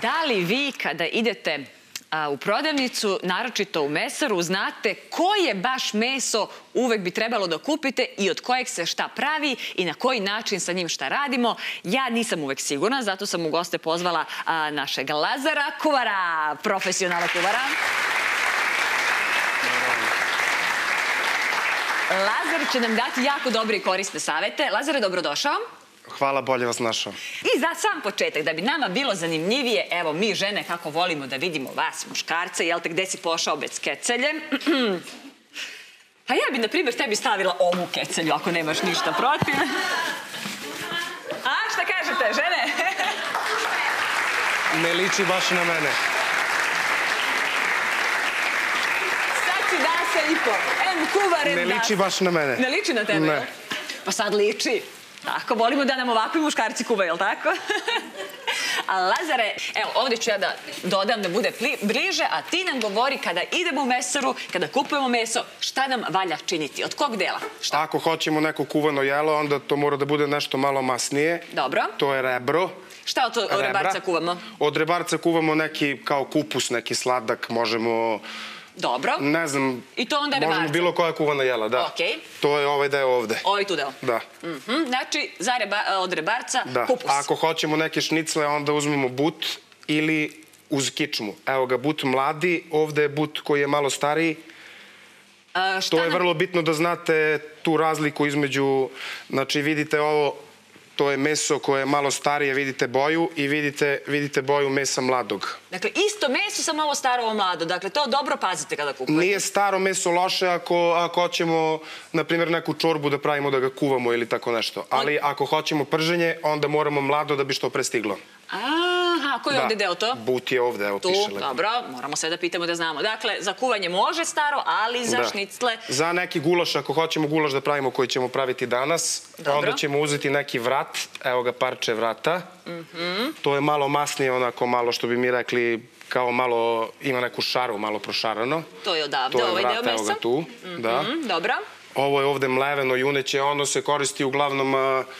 Da li vi kada idete u prodavnicu, naročito u mesaru, znate koje baš meso uvek bi trebalo da kupite i od kojeg se šta pravi i na koji način sa njim šta radimo? Ja nisam uvek sigurna, zato sam u goste pozvala našeg Lazara Kuvara, profesionalna kuvara. Lazar će nam dati jako dobre i korisne savete. Lazare, dobrodošao. Hvala, bolje vas našao. I za sam početak, da bi nama bilo zanimljivije, evo mi žene kako volimo da vidimo vas, muškarce, jel te, gde si pošao bez kecelje? Pa ja bi, na primjer, tebi stavila ovu kecelju, ako nemaš ništa protiv. A, šta kažete, žene? Ne liči baš na mene. Sad si dasa i po. Kuvarem ne liči baš na mene. Ne liči na tebe? Ne. Pa sad liči. Tako, volimo da nam ovakvi muškarci kuvaju, jel tako? A Lazare, evo, ovdje ću ja da dodam da bude bliže, a ti nam govori kada idemo u mesaru, kada kupujemo meso, šta nam valja činiti? Od kog dela? Ako hoćemo neko kuvano jelo, onda to mora da bude nešto malo masnije. Dobro. To je rebro. Šta od rebarca kuvamo? Od rebarca kuvamo neki kao kupus, neki sladak, možemo... Dobro. Ne znam. I to onda rebarca? Možemo bilo koja kuvana jela, da. Okej. To je ovaj deo ovde. Ovaj tu deo? Da. Znači, od rebarca kupus. Ako hoćemo neke šnicle, onda uzmemo but ili uz kičmu. Evo ga, but mladi, ovde je but koji je malo stariji. To je vrlo bitno da znate tu razliku između, znači vidite ovo, to je meso koje je malo starije, vidite boju i vidite boju mesa mladog. Dakle, isto meso sa malo staro, ovo mlado. Dakle, to dobro pazite kada kupujete. Nije staro meso loše ako hoćemo, na primjer, neku čorbu da pravimo, da ga kuvamo ili tako nešto. Ali ako hoćemo prženje, onda moramo mlado da bi što prestiglo. Aha, koji je ovdje deo to? But je ovdje, evo piše lepo. Tu, dobro, moramo sve da pitamo da znamo. Dakle, za kuvanje može staro, ali za šnicle... Za neki gulaš, ako hoćemo gulaš da pravimo koji ćemo praviti danas, onda ćemo uzeti neki vrat, evo ga parče vrata. To je malo masnije, onako malo što bi mi rekli, kao malo, ima neku šaru, malo prošarano. To je odavde, ovaj deo mesa. To je vrat, evo ga tu, da. Dobro. Ovo je ovde mleveno juneće, ono se koristi uglavnom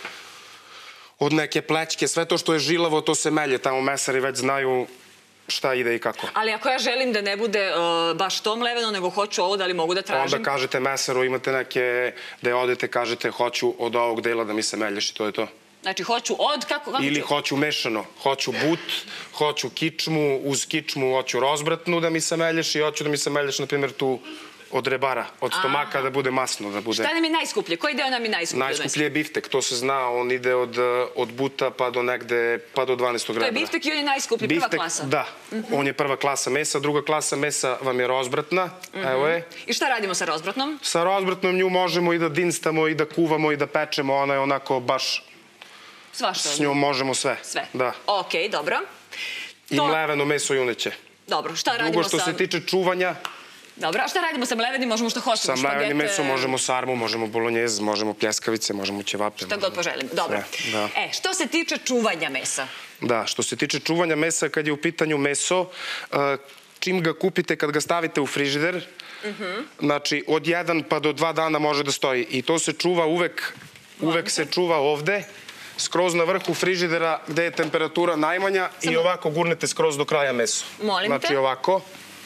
od neke plećke. Sve to što je žilavo, to se melje. Tamo mesari već znaju šta ide i kako. Ali ako ja želim da ne bude baš to mleveno, nego hoću ovo, da li mogu da tražim? Onda kažete mesaru, imate neke, da odete, kažete hoću od ovog dela da mi se melješ i to je to. Znači, hoću od, kako? Ili hoću mešano. Hoću but, hoću kičmu, uz kičmu hoću rozbratnu da mi se melješ i hoću da mi se melješ, na primjer, tu od rebara, od stomaka da bude masno. Šta nam je najskuplje? Koji deo nam je najskuplje? Najskuplje je biftek, to se zna, on ide od buta pa do negde, pa do 12. rebra. To je biftek i on je najskuplji, prva klasa? Da, on je prva klasa mesa, druga klasa mesa vam je rozbratna, evo je. I šta radimo sa rozbratnom? Sa rozbratnom nju možemo i da dinstamo, i da kuvamo, i da pečemo, ona je onako baš... Svašta? S njom možemo sve. Sve? Da. Okej, dobro. I mleveno meso juneće. Dobro, šta radimo sa... Drugo što se tiče čuvanja... Dobro, a šta radimo sa mlevenim? Možemo što hoćemo? Sa mlevenim mesom možemo sarmu, možemo bolonjez, možemo pljeskavice, možemo ćevape. Šta god poželimo. Dobro. Što se tiče čuvanja mesa? Da, što se tiče čuvanja mesa, kad je u pitanju meso, čim ga kupite, kad ga stavite u frižider, znači od 1 pa do 2 dana može da stoji. I to se čuva uvek se čuva ovde, skroz na vrhu frižidera gde je temperatura najmanja i ovako gurnete skroz do kraja meso. Molim te. Znači ovako,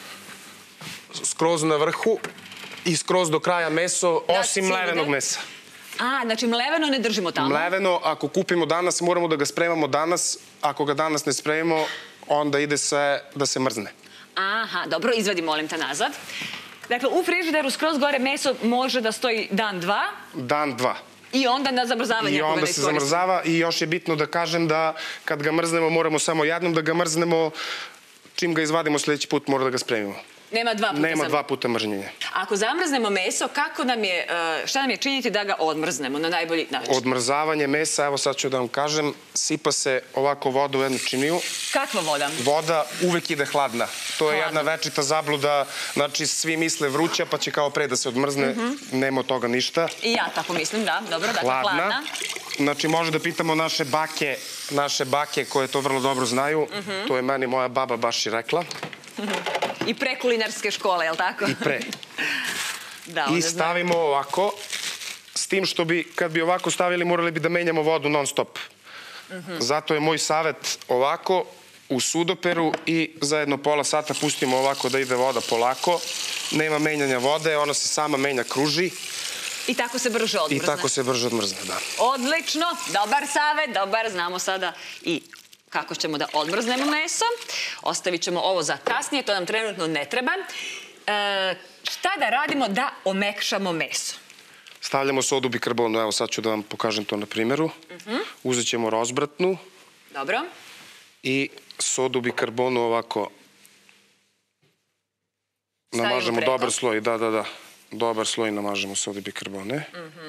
skroz na vrhu i skroz do kraja meso, osim mlevenog mesa. A, znači mleveno ne držimo tamo? Mleveno, ako kupimo danas, moramo da ga spremamo danas. Ako ga danas ne spremimo, onda ide sve da se mrzne. Aha, dobro, izvadi, molim te, nazad. Dakle, u frižideru skroz gore meso može da stoji dan, dva? Dan, dva. I onda na zamrzavanje? I onda se zamrzava i još je bitno da kažem da kad ga mrznemo moramo samo jednom da ga mrznemo, čim ga izvadimo sljedeći put mora da ga spremimo. Nema 2 puta? Nema 2 puta mrznjenja. Ako zamrznemo meso, šta nam je činiti da ga odmrznemo na najbolji način? Odmrzavanje mesa, evo sad ću da vam kažem, sipa se ovako voda u jednu činiju. Kakva voda? Voda uvek ide hladna. To je jedna večita zabluda, znači svi misle vruća pa će kao pre da se odmrzne, nema od toga ništa. I ja tako mislim, da, dobro, dakle hladna. Znači može da pitamo naše bake koje to vrlo dobro znaju, to je meni moja baba baš i rekla. I pre kulinarske škole, je li tako? I pre. I stavimo ovako, s tim što bi, kad bi ovako stavili, morali bi da menjamo vodu non stop. Zato je moj savjet ovako u sudoperu i za jedno pola sata pustimo ovako da ide voda polako. Nema menjanja vode, ona se sama menja, kruži. I tako se brže odmrzne. I tako se brže odmrzne, da. Odlično, dobar savet, dobar. Znamo sada i kako ćemo da odmrznemo meso. Ostavit ćemo ovo za kasnije, to nam trenutno ne treba. Šta da radimo da omekšamo meso? Stavljamo sodu bikarbonu, evo sad ću da vam pokažem to na primjeru. Uzet ćemo rozbratnu. Dobro. I sodu bikarbonu ovako namažemo dobar sloj, da. Dobar sloj namažemo sode bikarbone.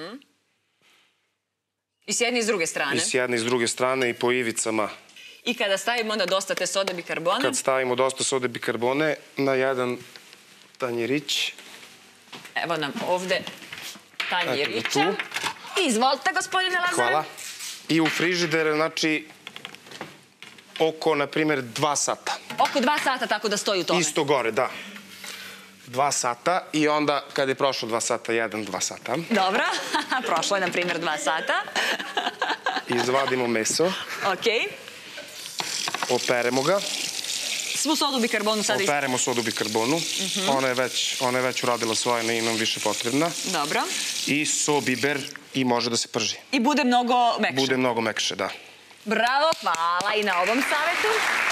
I s jedne i s druge strane? I s jedne i s druge strane i po ivicama. I kada stavimo onda dosta te sode bikarbone? Kad stavimo dosta sode bikarbone na jedan tanjirić. Evo nam ovde tanjirića. Izvolite, gospodine Lazare. Hvala. I u frižider, znači, oko, na primjer, 2 sata. Oko 2 sata tako da stoji u tome? Isto gore, da. 2 sata i onda, kad je prošlo 2 sata, 2 sata. Dobro, prošlo je, na primjer, 2 sata. Izvadimo meso. Okej. Operemo ga. Svu sodu bikarbonu sada... Operemo sodu bikarbonu. Ona je već uradila svoje, nije nam više potrebna. Dobro. I so biber i može da se prži. I bude mnogo mekše? Bude mnogo mekše, da. Bravo, hvala i na ovom savetu.